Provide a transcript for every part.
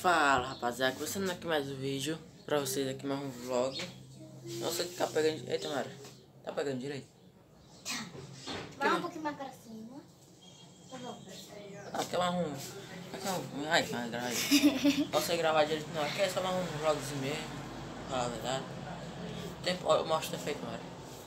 Fala, rapaziada, começando aqui mais um vídeo pra vocês, aqui mais um vlog. Não sei se tá pegando... Eita, Mara, tá pegando direito? Vai um pouquinho mais pra cima. Tá bom. Aqui é mais um... Ai, vai gravar aí. Posso aí gravar direito? Não, aqui é só mais um vlogzinho mesmo. Fala a verdade. Tempo... Ó, eu mostro o efeito, Mara.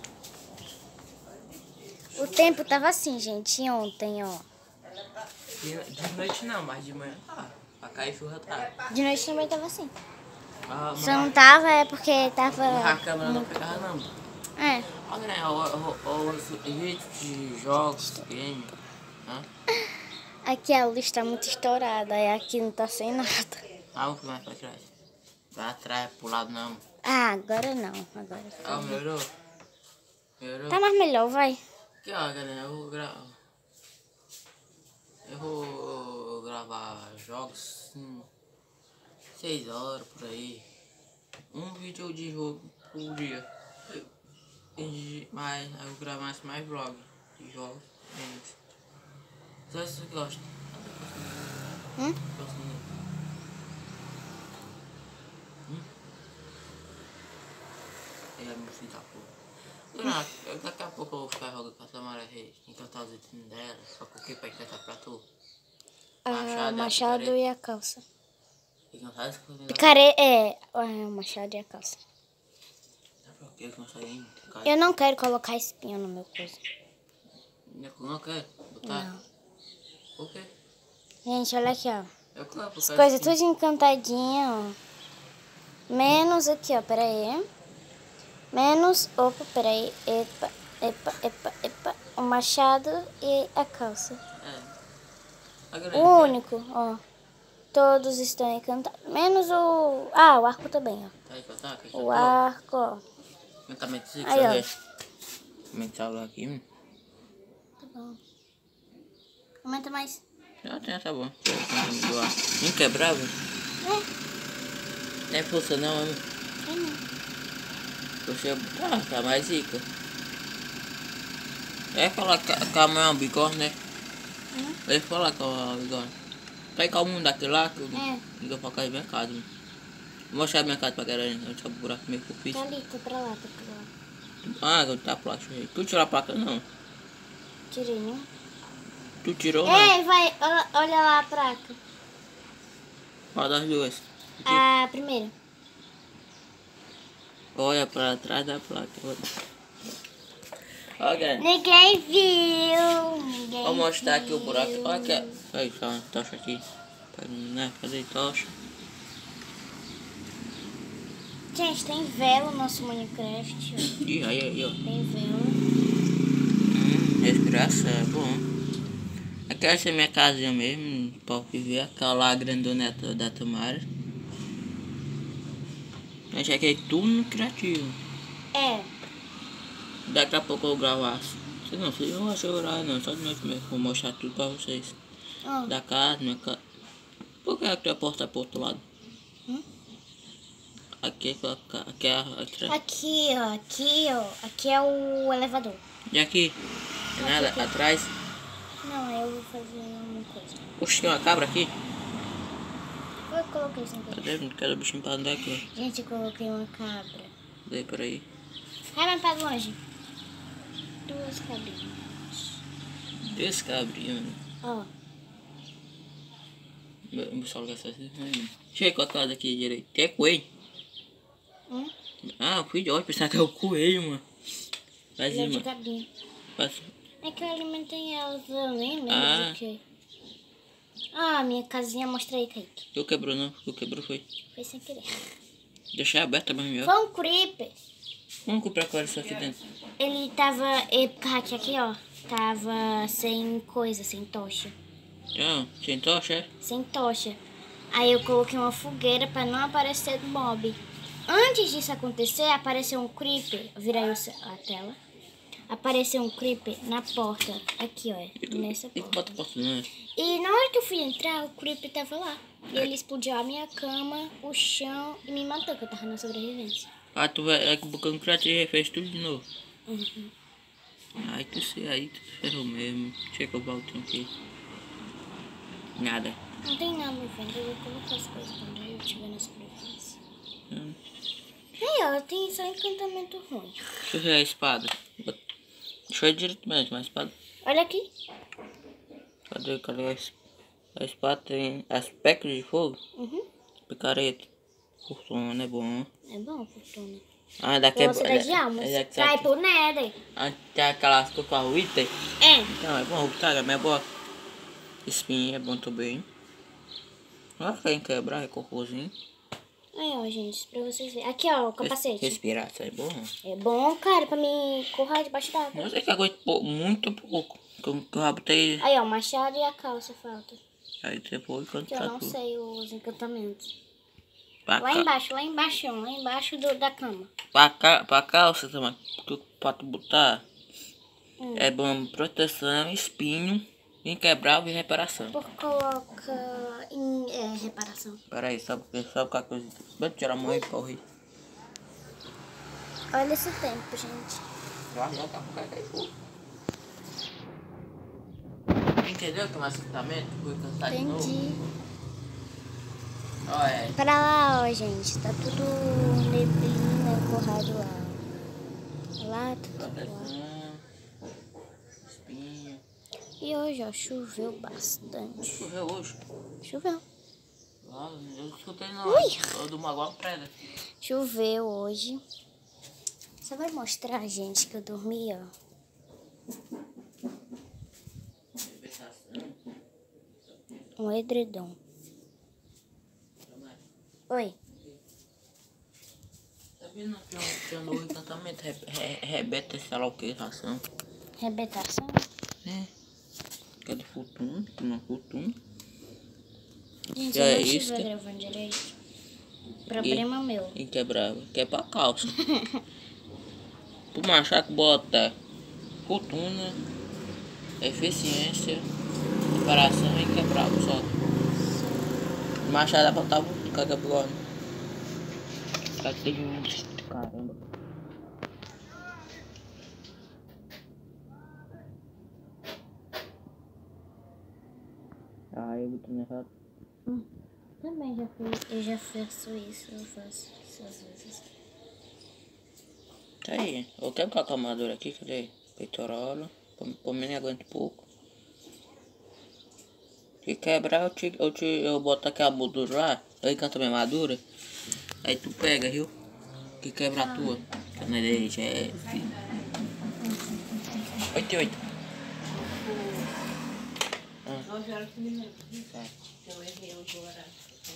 O tempo tava assim, gente, ontem, ó. De noite não, mas de manhã tá. Pra cair chuva tá. De noite também tava assim. Ah, Só não tava é porque tava... a câmera não pegava não. É. Olha, né, os vídeos de jogos, game. Hã? Aqui a luz tá muito estourada, e aqui não tá sem nada. Ah, vamos mais pra trás. Pra trás, pro lado não. Ah, agora não, agora Ah, tá. melhorou? Melhorou? Tá mais melhor, vai. Aqui, ó, galera, eu vou gravar jogos 6 horas por aí. Um vídeo de jogo por dia. Mas eu vou gravar mais vlog de jogos. Só se você gosta. É, meu filho da porra. Daqui a pouco eu vou ficar jogando com a Samara Reis. Encantar os itens dela. Só porque pra encantar pra tu. O machado e a calça. Encantar as coisas. O machado e a calça. Por que eu não sei? Eu não quero colocar espinho no meu coisa. Não quer botar? Não. Por quê? Gente, olha aqui, ó. Eu quero As coisas tudo encantadinhas, ó. Menos aqui, ó, peraí. Menos, opa, peraí. Epa. O machado e a calça. O único, ó. Todos estão encantados. Menos o... Ah, o arco também, ó. Tá encantado? O arco, ó. Aí, ó. Aumentar aqui. Tá bom. Aumenta mais. Já tem, tá bom. Inquebrável? É. Não é força não, hein? É não. Você tá mais rica. É falar que a mãe é um bigode, né? É falar que é um bigode. Tá aí com o mundo daquele lá que eu ligo pra cá e minha casa. Vou mostrar minha casa pra galera. Eu deixo o buraco meio que eu fiz. Tá ali, tá pra lá. Ah, tá a placa aí. Tu tirou a placa não? Tirei, né? Tu tirou ou Ei, vai, olha lá a placa. Qual das duas? Aqui. A primeira. Olha pra trás da placa. Olha. Ninguém viu. Vou mostrar aqui o buraco. Olha aqui. Aí, tá uma tocha aqui. Né? Cadê tocha? Gente, tem vela no nosso Minecraft. Ih, aí, ó. Tem vela. Desgraça, é bom. Aqui essa é minha casinha mesmo. Pode viver. Aquela lá grandona da Tamara. Mas aqui é tudo no criativo. É. Daqui a pouco eu vou gravar. Vocês não vão chorar não, só de noite mesmo. Vou mostrar tudo pra vocês. Da casa, minha casa. Por que aqui a porta tá pro outro lado? Aqui é Aqui, ó. Aqui é o elevador. E aqui? Tem nada atrás? Não, eu vou fazer uma coisa. Oxe, tem uma cabra aqui? Eu coloquei sem querer. Cadê? Cadê o bichinho pra andar aqui? Gente, eu coloquei uma cabra. Daí, peraí. Vai mais pra longe. 2 cabrinhas. Esse cabrinho. Ó. Vou só ligar essa aqui. Chega com a casa aqui direito. Tem coelho? Ah, eu fui de ódio, pensava que é o coelho, mano. Vai Ele é de mano. cabrinha. Passa. É que eu alimentei elas, eu nem lembro de quê. Ah, minha casinha, mostra aí, Kaique. Tu quebrou não? Tu quebrou foi? Foi sem querer. Deixar aberta mais melhor. Foi um creeper. Vamos comprar agora isso aqui dentro. Ele tava, porque aqui, ó, tava sem coisa, sem tocha. Ah, sem tocha, é? Sem tocha. Aí eu coloquei uma fogueira pra não aparecer do mob. Antes disso acontecer, apareceu um creeper. Vira aí a tela. Apareceu um creeper na porta. Aqui, ó. Nessa porta. E na hora que eu fui entrar, o creeper tava lá. E ele explodiu a minha cama, o chão e me matou, que eu tava na sobrevivência. Ah, tu vai. É que o Bocão Criativo refez tudo de novo. Aí tu ferrou mesmo. Deixa que eu volto aqui. Nada. Não tem nada me vendo, eu vou colocar as coisas quando eu estiver na superfície. Aí, ó, tem só encantamento ruim. Deixa eu ver a espada. Deixa eu ver direito mesmo, a espada. Olha aqui. Cadê a espada? Tem aspecto de fogo? Picareta. Fortuna, é bom. É bom, fortuna. Ah, daqui é bom. Velocidade de almas. Vai pro Nether. Ah, tem aquelas que eu falo item. É. Então é bom, tá? É boa. Espinha é bom também. Olha quem quebrar, é cocôzinho. Aí, ó, gente, pra vocês verem. Aqui, ó, o capacete. Respirar, isso é bom. É bom, cara, pra mim correr debaixo d'água. Não sei que aguento muito pouco. Que eu já botei. Aí, ó, o machado e a calça falta. Aí depois Que eu não sei os encantamentos. Pra Lá embaixo, lá embaixo da cama. Pra calça também. Pra tu botar. É bom proteção, espinho, inquebrável e reparação. Por coloca em reparação. Peraí, sabe qualquer coisa? Vai tirar a mão e corre. Olha esse tempo, gente. Já tá com cara de fogo. Entendeu que é mais equipamento? Vou cantar de novo. Entendi. Olha. Para lá, ó, gente. Tá tudo neblina, corrado lá. Lá, tudo lá. Proteção, espinho. E hoje, ó, choveu bastante. Choveu hoje. Choveu. Eu escutei no do Magoa Preda. Choveu hoje. Só vai mostrar, gente, que eu dormi, ó. Um edredom. Oi. Tá vendo que é um novo encantamento? Rebeta, sei lá o que, ração. Rebetação? É. Cadê fortuna? Não, fortuna. Gente, E é eu não isso estiver que- gravando direito. Problema meu. Inquebrável. Que é pra calça. Pro machaco bota fortuna, eficiência, reparação e inquebrável só. Machado dá pra botar muito cagabugado. Tem um. Caramba. Ah, eu botei errado. Também já fui. Eu já faço isso. Eu faço isso às vezes. Tá aí. Eu quero colocar a armadura aqui, cadê? Peitoral. Por mim aguento pouco. Se quebrar, eu boto aqui a moldura lá. Eu encanto minha armadura. Aí tu pega, viu? Que quebra a tua. Que não é deixa, é. 88. Tá. Eu errei o horário.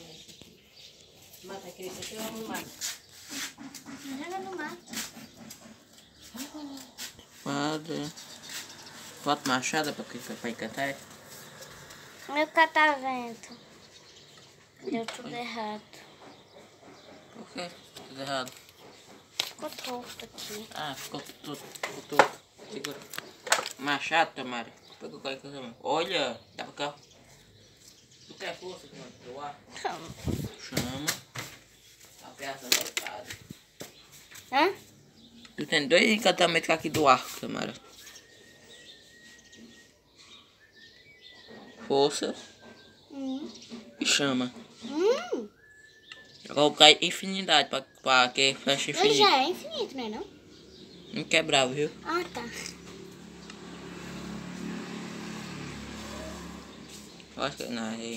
Mata aquele aqui ou não mata? Joga no mato. Espada. Bota machada pra encantar. Meu catavento. Deu tudo errado. Por quê? Tudo errado. Ficou torto aqui. Ah, ficou Segura. Machado, Tamara. Pegou qualquer coisa mesmo. Olha, dá pra cá. Tu quer força, mano? Eu acho. Chama. A peça voltada. Hã? Tu tem 2 encantamentos aqui do arco, Tamara. Força e chama. Agora vou colocar infinidade pra que feche Ele infinito. já é infinito, né não? Inquebrável, viu? Ah, tá. Eu acho que não, é.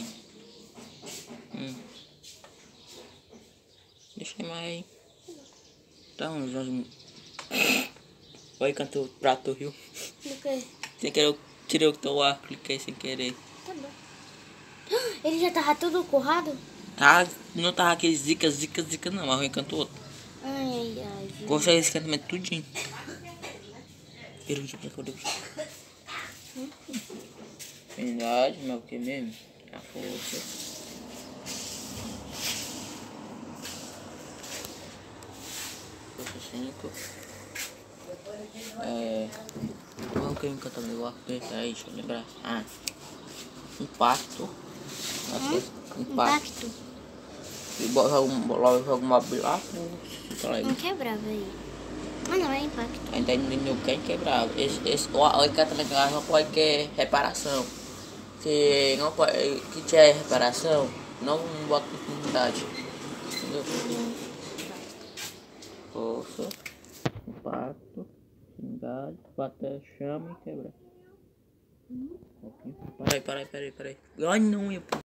Deixa mais aí. Então, João. Oi, cantou prato, viu? Do que? Sem querer, eu tirei o teu arco, cliquei sem querer. Tá bom. Ele já tava tudo currado? Tá, não tava aquele zica não, mas o encantou outro. Ai, viu? Gostei desse encantamento tudinho. Verdade, mas o que mesmo? A força. Força 5. Qual que é o encantamento do arco? Aí, deixa eu lembrar. Ah, impacto. Impacto. E joga um mob lá, Não quebrava aí. Mas não é impacto. ainda não que é inquebrável. O encantamento do arco pode que é reparação. que não pode, que tiver reparação, não bota continuidade. Entendeu? Força, impacto, xingado, bater, chama e quebrar. Para aí. Ai não, eu